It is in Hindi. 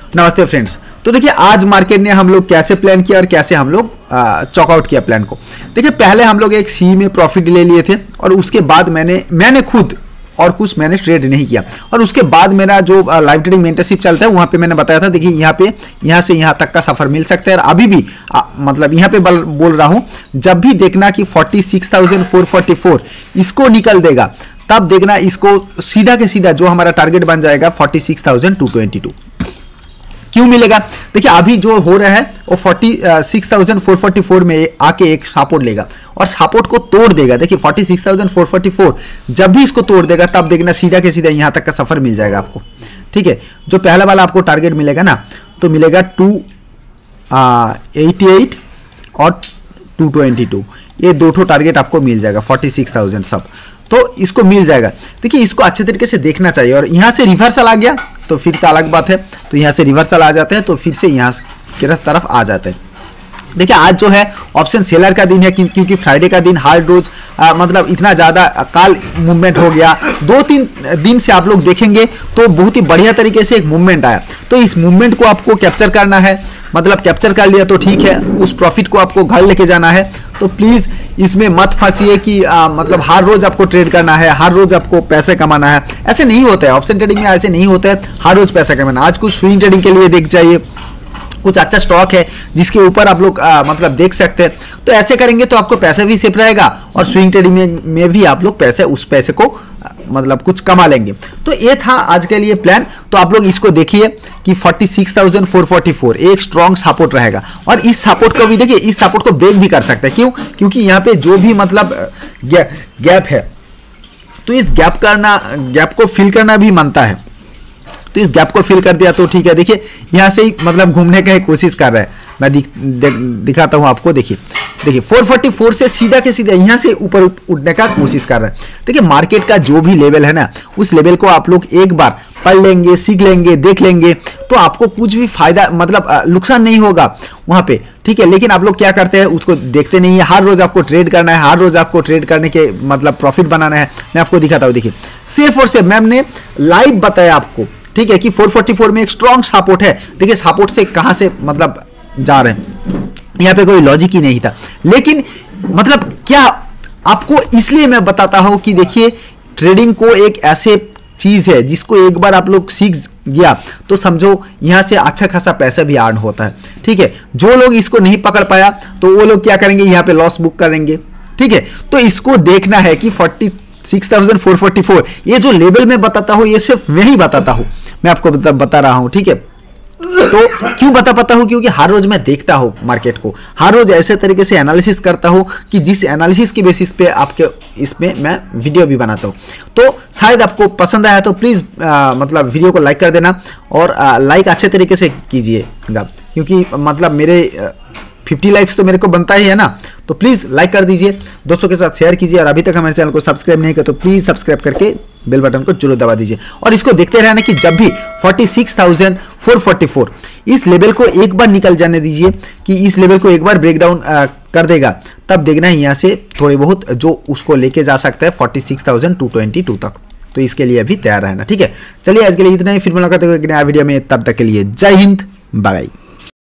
नमस्ते फ्रेंड्स। तो देखिए आज मार्केट ने हम लोग कैसे प्लान किया और कैसे हम लोग चॉकआउट किया प्लान को। देखिए पहले हम लोग एक सी में प्रॉफिट ले लिए थे और उसके बाद मैंने खुद और कुछ मैंने ट्रेड नहीं किया और उसके बाद मेरा जो लाइव ट्रेडिंग मेंटरशिप चलता है वहां पे मैंने बताया था देखिए यहाँ से यहाँ तक का सफर मिल सकता है। और अभी भी मतलब यहाँ पे बोल रहा हूँ, जब भी देखना कि 46,444 इसको निकल देगा तब देखना इसको सीधा के सीधा जो हमारा टारगेट बन जाएगा 46,222 क्यों मिलेगा। देखिए अभी जो हो रहा है वो 46,444 में आके एक सपोर्ट लेगा और सपोर्ट को तोड़ देगा। देखिए 46,444 जब भी इसको तोड़ देगा तब देखना सीधा के सीधा यहाँ तक का सफर मिल जाएगा आपको। ठीक है, जो पहला वाला आपको टारगेट मिलेगा ना तो मिलेगा 288 और 222, ये दो ठो टारगेट आपको मिल जाएगा 46,000 सब, तो इसको मिल जाएगा। देखिए इसको अच्छे तरीके से देखना चाहिए और यहाँ से रिवर्सल आ गया तो फिर तो अलग बात है, तो यहाँ से रिवर्सल आ जाते हैं तो फिर से यहाँ की तरफ आ जाते हैं। देखिए आज जो है ऑप्शन सेलर का दिन है क्योंकि फ्राइडे का दिन हार्ड रोज मतलब इतना ज़्यादा काल मूवमेंट हो गया। 2-3 दिन से आप लोग देखेंगे तो बहुत ही बढ़िया तरीके से एक मूवमेंट आया, तो इस मूवमेंट को आपको कैप्चर करना है। मतलब कैप्चर कर लिया तो ठीक है, उस प्रॉफिट को आपको घर लेके जाना है। तो प्लीज़ इसमें मत फंसिए कि मतलब हर रोज आपको ट्रेड करना है, हर रोज आपको पैसे कमाना है, ऐसे नहीं होता है। ऑप्शन ट्रेडिंग में ऐसे नहीं होता है हर रोज पैसा कमाना। आज कुछ स्विंग ट्रेडिंग के लिए देख जाइए, कुछ अच्छा स्टॉक है जिसके ऊपर आप लोग मतलब देख सकते हैं, तो ऐसे करेंगे तो आपको पैसा भी सेफ रहेगा और स्विंग ट्रेडिंग में भी आप लोग उस पैसे को मतलब कुछ कमा लेंगे। तो ये था आज के लिए प्लान। तो आप लोग इसको देखिए कि 46,444 एक स्ट्रॉन्ग सपोर्ट रहेगा और इस सपोर्ट को भी देखिए, इस सपोर्ट को ब्रेक भी कर सकते हैं। क्यों? क्योंकि यहाँ पे जो भी मतलब गैप है तो इस गैप को फिल करना भी मानता है, तो इस गैप को फिल कर दिया तो ठीक है। देखिए यहाँ से ही मतलब घूमने का कोशिश कर रहा है, मैं दिखाता हूँ आपको। देखिए 444 से सीधा के सीधा यहाँ से ऊपर उठने का कोशिश कर रहा है। देखिए मार्केट का जो भी लेवल है ना उस लेवल को आप लोग एक बार पढ़ लेंगे, सीख लेंगे, देख लेंगे तो आपको कुछ भी फायदा मतलब नुकसान नहीं होगा वहाँ पे। ठीक है, लेकिन आप लोग क्या करते हैं उसको देखते नहीं है। हर रोज आपको ट्रेड करना है, हर रोज आपको ट्रेड करने के मतलब प्रॉफिट बनाना है। मैं आपको दिखाता हूँ, देखिए सिर्फ और सिर्फ मैम ने लाइव बताया आपको, ठीक है, कि 444 में एक स्ट्रॉन्ग सपोर्ट है। देखिए सपोर्ट से कहां से मतलब जा रहे हैं, यहाँ पे कोई लॉजिक ही नहीं था। लेकिन मतलब क्या आपको इसलिए मैं बताता हूं कि देखिए ट्रेडिंग को एक ऐसे चीज है जिसको एक बार आप लोग सीख गया तो समझो यहाँ से अच्छा खासा पैसा भी अर्न होता है। ठीक है, जो लोग इसको नहीं पकड़ पाया तो वो लोग क्या करेंगे, यहाँ पे लॉस बुक करेंगे। ठीक है, तो इसको देखना है कि 46,444 ये जो लेवल में बताता हूं ये सिर्फ मैं ही बताता हूं, मैं आपको बता रहा हूं। ठीक है, तो क्यों बताता हूं? क्योंकि हर रोज मैं देखता हूं मार्केट को, हर रोज ऐसे तरीके से एनालिसिस करता हूं कि जिस एनालिसिस की बेसिस पे आपके इसमें मैं वीडियो भी बनाता हूं। तो शायद आपको पसंद आया तो प्लीज मतलब वीडियो को लाइक कर देना और लाइक अच्छे तरीके से कीजिएगा क्योंकि मतलब मेरे 50 लाइक्स तो मेरे को बनता ही है ना, तो प्लीज़ लाइक कर दीजिए, दोस्तों के साथ शेयर कीजिए और अभी तक हमारे चैनल को सब्सक्राइब नहीं किया तो प्लीज़ सब्सक्राइब करके बेल बटन को जरूर दबा दीजिए और इसको देखते रहना कि जब भी 46,444 इस लेवल को एक बार निकल जाने दीजिए कि इस लेवल को एक बार ब्रेकडाउन कर देगा, तब देखना है यहाँ से थोड़े बहुत जो उसको लेके जा सकता है 46,222 तक। तो इसके लिए अभी तैयार रहना। ठीक है, चलिए आज के लिए इतना ही, फिर मुलाकात होगी नया वीडियो में, तब तक के लिए जय हिंद, बाय बाय।